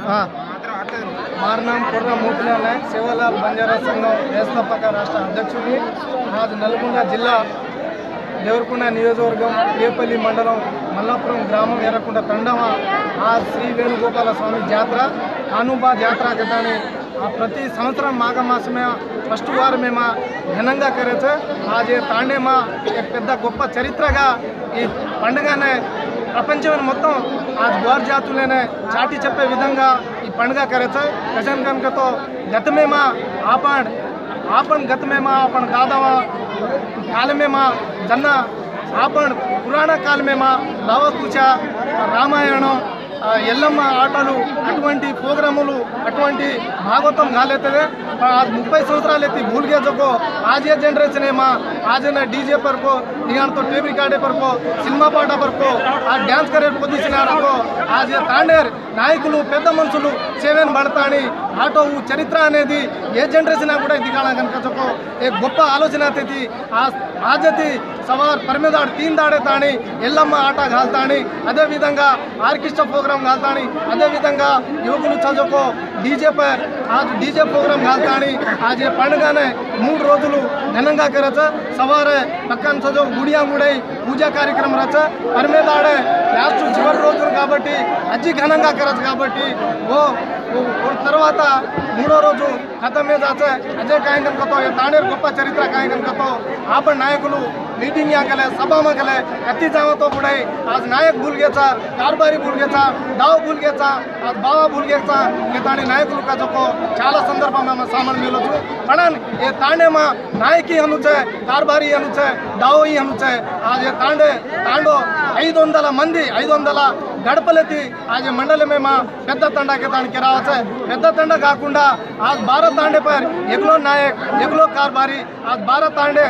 मारनाम कुर्रा मोतीलाल नायक सेवालाल बंजारा संघం వ్యవస్థాపక రాష్ట్ర అధ్యక్షుడిని आज నల్గొండ జిల్లా దేవరకొండ నియోజకవర్గం ఏపల్లి మండలం మల్లాపురం గ్రామం ఎర్రకొండ తండవ आज श्री वेणुगोपाल स्वामी जात्रा कानूबा जात्रा कहते प्रति संवत्सर माघ मास में फस्ट वार में घनंगा करे आज ये तांडे में एक गोप चरित्रगा पंडगने ప్రపంచం మొత్తం आज गौर जातुलेने चाटी చెప్పే విధంగా ఈ పండుగ కరేছে కజన్ కనకతో గతమే మా आपण गत में आपण दादावा काल में जन्ना आपण पुराण काल में लवकुचा रामायण ఎల్లమ్మ ఆటలు అటువంటి ప్రోగ్రాములు అటువంటి భాగవతం గాలేతదే आज 30 संवत्सराल एती भूल गया जो को आज ये जनरेशन है आज ना डीजे पर को यहाँ तो टेप रिकॉर्डे पर को सिनेमा पाटा पर को आज ड्यान्स करे पोजिशन को आज ये तांडेर నాయకులు పెద్ద మనుషులు సేవన్ బడతాని ఆటో చరిత్ర అనేది ఏ జనరేషన్ కూడా దిగాల కనుక చెప్పు एक గొప్ప ఆలోచన తెతి ఆజతి సవార్ పరమేదాడు తీన్ దాడే తాని ఎల్లమ్మ ఆట గాల్తాని అదే విధంగా ఆర్కెస్ట్రా ప్రోగ్రామ్ గాల్తాని అదే విధంగా యువకులు చదువుకో डीजे पर आज डीजे प्रोग्राम घालतानी आज ये पंडगाने 3 రోజులు घनंगा करच सवारे पक्कन सजो गुडिया गुडई पूजा कार्यक्रम रच परमेदाडे लास्ट చివరి రోజులు కాబట్టి అజ్జి घनंगा करच కాబట్టి वो తర్వాత 3వ రోజు खत्म में जाचे अजय कायंगन कतो ये तांडेर गोप्पा चरित्र कायंगन कतो आपण नायकुలు मीटिंग या केले सभा में केले कत्ती जाव तो बुडाई आज नायक भूल गेचा कारभारी भूल गेचा दाव भूल गेचा आज बाबा भूल गेचा ये ताणी नायकुలు का जो చాలా సందర్భంలో సామాన్ మిలొచ్చు पण ये तांडे में नायकी अनुचे कारभारी अनुचे दावई अनुचे आज ये तांडो 500 మంది 500 గడపలెత్తి आज मंडल में పెద్ద తండా के ताण के रावचे పెద్ద తండా కాకుండా आज 12 तांडे पर एकलो नायक एकलो कारभारी आज 12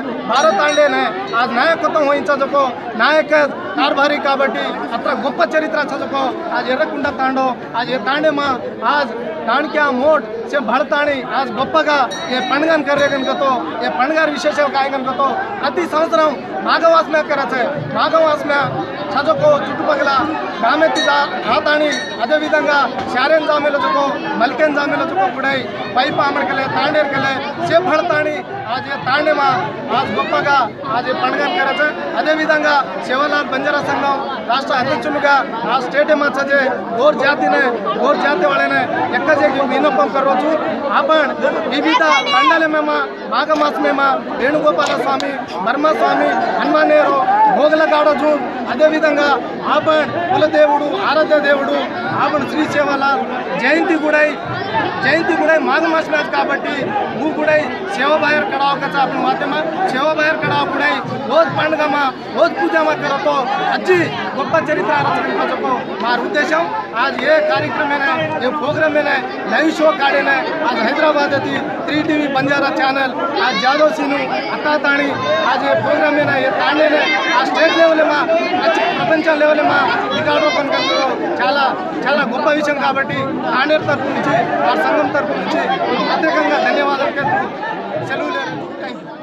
तांडे ने आज नायकत्व वहिंचको नायक कारभारी काबट्टी अत्र गोप्प चरित्र चको आज एर्रकुंड तांडो आज ये तांडे में आज ताणक्या मोट से भड़ताणी आज गोप्पगा ये पंडगन करे कतो ये पंडगार विशेष काय कतो प्रति संवत्सरम माघवास में करे माघवास में చదువుకో చుట్టుపక్కల గ్రామెత్తి రాతాని అదే విధంగా శారెన్ జామేలచుకో మల్కెన్ జామేలచుకో గుడై పైప అమరకలే తాండేర్కలే से भड़तानी आज ये तांडे में आज गोप्पगा आज ये पंडगन करे अदे विधंगा सेवालाल बंजारा संघం राष्ट्र अध्यक्षुलुगा आ स्टेट में सजे गोर जाति वाले ने एक्कजे विनपम करोचु आपण विविध पंडाल में माघ मास में वेणुगोपाल स्वामी बर्मा स्वामी हनुमानेरो भोगलगाडोजु अदे विधंगा आपण कुलदेवुडु आराध्य देवुडु आपण श्री सेवालाल जयंती गुडई माघ मास में काबट्टी वो गुडई सेवा बाहर कड़ाव कचा अपन माध्यम सेवा बाहर कड़ाव गुडई रोज पंडगा में रोज पूजा में करो तो अज्जी गोप्प चरित्र रचको मार उद्देश्य आज ये कार्यक्रम में ये प्रोग्राम में लाइव शो काढ़े आज हैदराबाद 3 टीवी बंजारा चैनल आज जादव सीनु अत्ताताणी आज ये प्रोग्राम में ये तांडे ने आज स्टेट लेवल में प्रपंच लेवल में रिकार्डो చాలా చాలా గొప్ప విషయం కాబట్టి తాండేర్ తరపు నుంచి ఆ సంఘం తరపు నుంచి ప్రత్యేకంగా ధన్యవాదాలు సెలవు. Thank you.